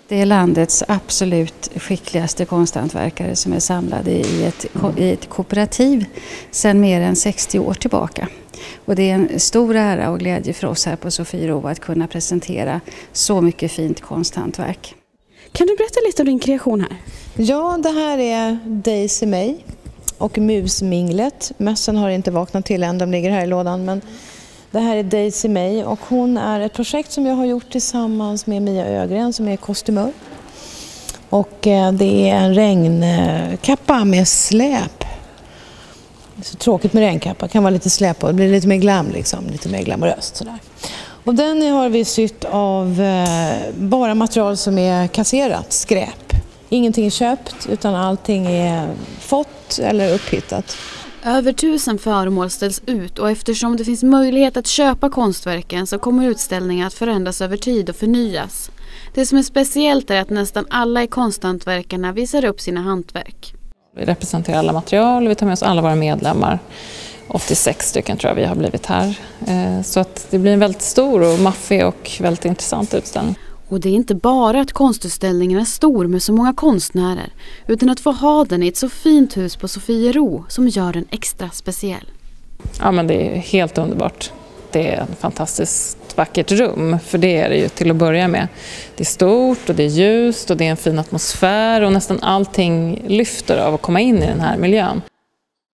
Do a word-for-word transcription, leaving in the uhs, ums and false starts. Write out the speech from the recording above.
Det är landets absolut skickligaste konsthantverkare som är samlade i ett, i ett kooperativ sedan mer än sextio år tillbaka. Och det är en stor ära och glädje för oss här på Sofiero att kunna presentera så mycket fint konsthantverk. Kan du berätta lite om din kreation här? Ja, det här är Daisy May och musminglet. Mössen har inte vaknat till än, de ligger här i lådan. Men det här är Daisy May och hon är ett projekt som jag har gjort tillsammans med Mia Ögren som är kostymör. Och det är en regnkappa med släp. Det är så tråkigt med regnkappa, kan vara lite släp och det blir lite mer glam liksom, lite mer glamoröst sådär. Och den har vi sytt av bara material som är kasserat, skräp. Ingenting är köpt utan allting är fått eller upphittat. Över tusen föremål ställs ut och eftersom det finns möjlighet att köpa konstverken så kommer utställningen att förändras över tid och förnyas. Det som är speciellt är att nästan alla i konsthantverkarna visar upp sina hantverk. Vi representerar alla material, vi tar med oss alla våra medlemmar. åttiosex stycken tror jag vi har blivit här. Så att det blir en väldigt stor och maffig och väldigt intressant utställning. Och det är inte bara att konstutställningen är stor med så många konstnärer utan att få ha den i ett så fint hus på Sofiero som gör den extra speciell. Ja, men det är helt underbart. Det är ett fantastiskt vackert rum, för det är det ju till att börja med. Det är stort och det är ljust och det är en fin atmosfär och nästan allting lyfter av att komma in i den här miljön.